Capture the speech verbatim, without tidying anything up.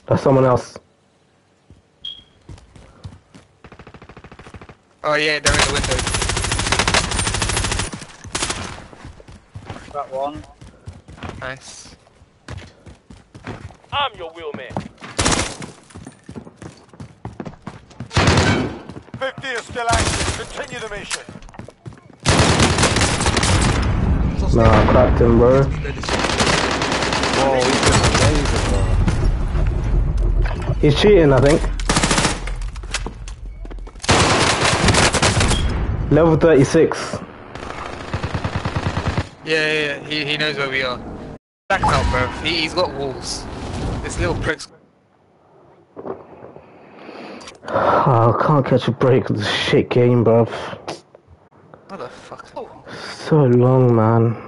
That's someone else. Oh yeah, they're in the window. That one. Nice. I'm your wheelman. fifty is still active. Continue the mission. Nah, I cracked him, bro. Whoa, he's just amazing, bro. He's cheating, I think. Level thirty-six. Yeah, yeah, yeah. He, he knows where we are. Back out, bro. He, he's got walls. This little prick's... Oh, I can't catch a break of this shit game, bruv. What the fuck? So long, man.